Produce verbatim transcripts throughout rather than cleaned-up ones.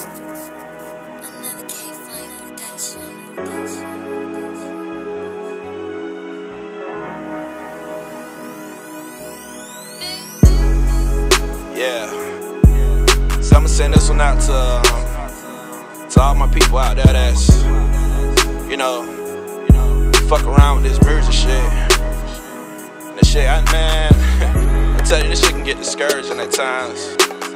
Another KaFlame production. Yeah. So I'ma send this one out to um, to all my people out there that's, you know, fuck around with this music shit. And this shit, I, man, I tell you, this shit can get discouraging at times.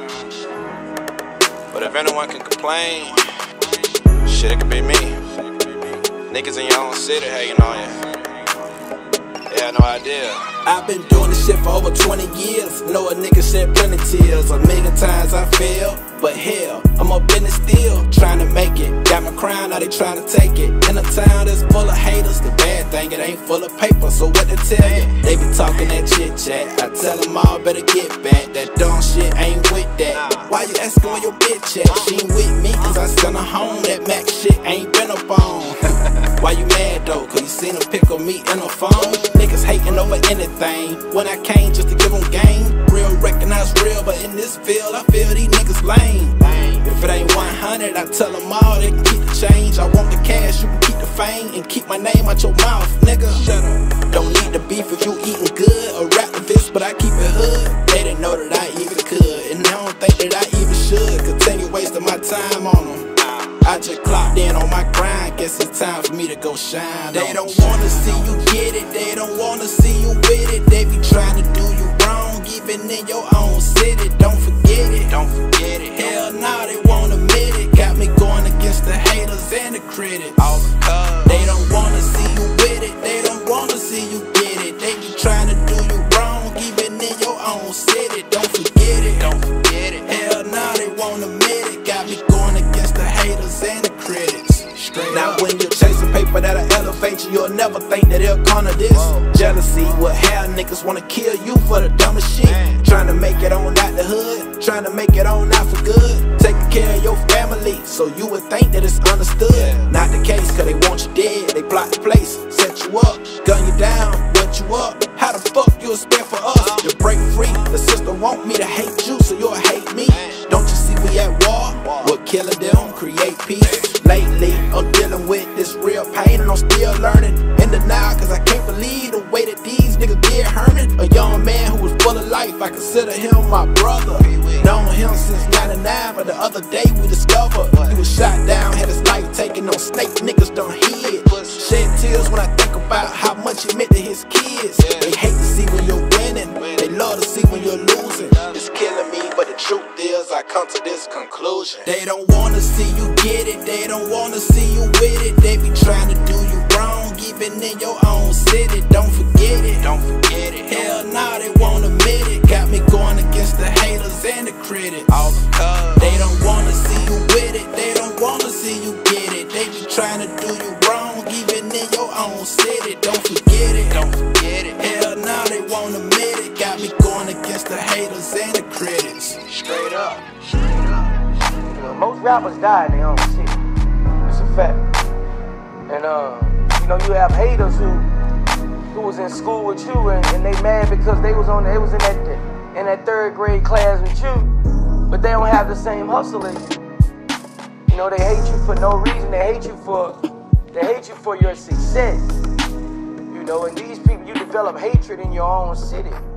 But if anyone can complain, shit, it could be me. Niggas in your own city hating on you. They had no idea. I've been doing this shit for over twenty years. Know a nigga shed plenty tears. A million times I failed, but hell, I'm up in it still, trying to make it. Got my crown, now they trying to take it. In a town that's full of haters, the bad thing, it ain't full of paper. So what they tell you? They be talking that chit chat. I tell them all better get back. That dumb shit ain't with that. Why you asking where your bitch at? She ain't with me, cause I sent her home. That Mac shit ain't been up on. Why you mad though? Cause you seen her pick on me in her phone. Niggas hating over anything. When I came just to give them game. Real recognize real, but in this field I feel these niggas lame. If it ain't one hundred, I tell them all they can keep the change. I want the cash, you can keep the fame. And keep my name out your mouth, nigga. Shut up. Don't need the beef if you eating good. Or rap the this, but I keep it hood. They didn't know that I even could. And I don't think that I even should continue wasting my time on them. I just clocked in on my grind, guess it's time for me to go shine. They don't wanna see you get it, they don't wanna see you with it. They be trying to do you wrong, even in your own city. Don't forget it, don't forget it. Hell nah, they won't admit it. Got me going against the haters and the critics. All because they don't wanna see you with it, they don't wanna see you get it. They be trying to do you wrong, even in your own city. Don't forget it, don't forget it. Hell nah, they won't admit it. Got me going against the haters and the critics. Straight now up. When you're chasing paper that'll elevate you, you'll never think that it'll come to this. Whoa. Jealousy will have niggas wanna kill you for the dumbest shit. Man. Trying to make it on out the hood, trying to make it on out for good. Taking care of your family, so you would think that it's understood. Yeah. Not the case, cause they want you dead. They plot the place, set you up, gun you down, wet you up. How the fuck you expect for us to break free? The system want me to hate you, so you'll hate me. Don't you see we at war? We're killing them, create peace. Lately, I'm dealing with this real pain and I'm still learning. In denial, cause I can't believe the way that these niggas did Herman. A young man who was full of life, I consider him my brother. Known him since ninety-nine, but the other day we discovered he was shot down, had his life taken on snake niggas done hid. Shed tears when I think about how much it meant to his kids. They hate to see when you're winning, they love to see when you're losing. It's killing me, but the truth is I come to this conclusion. They don't wanna see you get it, they don't wanna see you with it. They be trying to do you wrong, even in your own city. Don't forget it, don't forget it. Hell nah, they won't admit it. Got me going against the haters and the critics. All because they don't wanna see you with it, they don't wanna see you get it. They be trying to do you wrong, even in your own city. Don't forget it, don't forget it. Hell nah, they won't admit it. Got me going against the haters and the critics. Straight up, straight up. You know, most rappers die in their own city. It's a fact. And uh, you know, you have haters who who was in school with you and, and they mad because they was on they was in that in that third grade class with you, but they don't have the same hustle as you. You know, they hate you for no reason. They hate you for they hate you for your success. You know, and these people, you develop hatred in your own city.